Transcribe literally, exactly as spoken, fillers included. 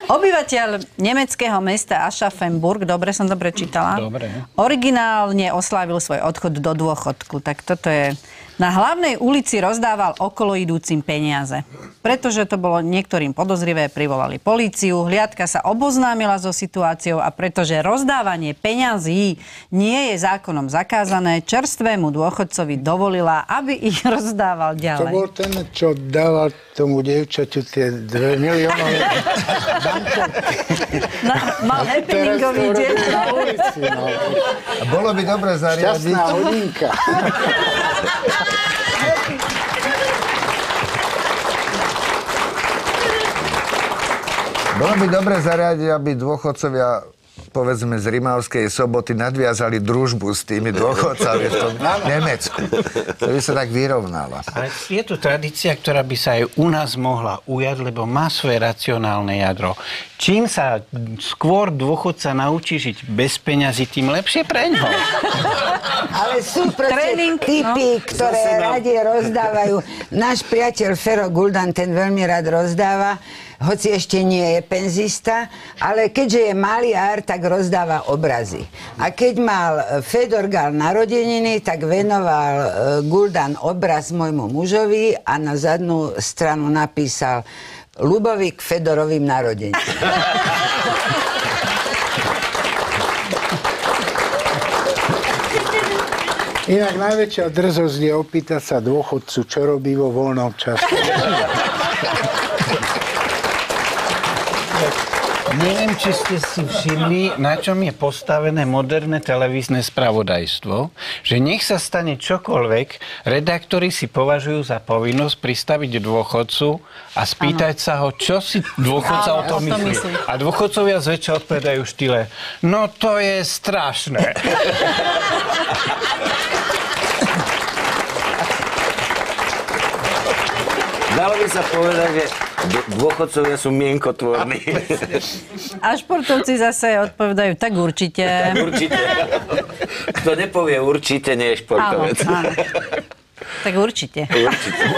Obyvateľ nemeckého mesta Aschaffenburg, dobre som dobre čítala, dobre. originálne oslávil svoj odchod do dôchodku. Tak toto je... Na hlavnej ulici rozdával okoloidúcim peniaze. Pretože to bolo niektorým podozrivé, privolali políciu. Hliadka sa oboznámila so situáciou a pretože rozdávanie peňazí nie je zákonom zakázané, čerstvému dôchodcovi dovolila, aby ich rozdával ďalej. To bol ten, čo dával tomu dievčaťu tie dve miliónové bankovky. Mal happeningový deň. No. Bolo by dobre zariadiť... Šťastná hodinka. Bolo by dobre zariadiť, aby dôchodcovia, povedzme z Rimavskej Soboty, nadviazali družbu s tými dôchodcami v tom Nemecku. To by sa tak vyrovnalo. Ale je tu tradícia, ktorá by sa aj u nás mohla ujať, lebo má svoje racionálne jadro. Čím sa skôr dôchodca naučí žiť bez peňazí, tým lepšie pre ňo. Ale sú proste Tréning, typy, no. ktoré radi rozdávajú. Náš priateľ Fero Guldan, ten veľmi rád rozdáva, hoci ešte nie je penzista, ale keďže je maliar, tak rozdáva obrazy. A keď mal Fedor Gál narodeniny, tak venoval Guldan obraz môjmu mužovi a na zadnú stranu napísal Ľubovi k Fedorovým narodeninám. Inak najväčšia drzosť je opýtať sa dôchodcu, čo robí vo voľnom čase. Neviem, či ste si všimli, na čom je postavené moderné televízne spravodajstvo, že nech sa stane čokoľvek, redaktori si považujú za povinnosť pristaviť dôchodcu a spýtať ano. sa ho, čo si dôchodca ano, o tom myslí. myslí. A dôchodcovia zväčša odpovedajú v štýle, no to je strašné. Dalo by sa povedať, že dôchodcovia sú mienkotvorní. A športovci zase odpovedajú, tak určite. Tak určite. Kto nepovie určite, nie je športovec. Áno, áno. Tak určite. Určite.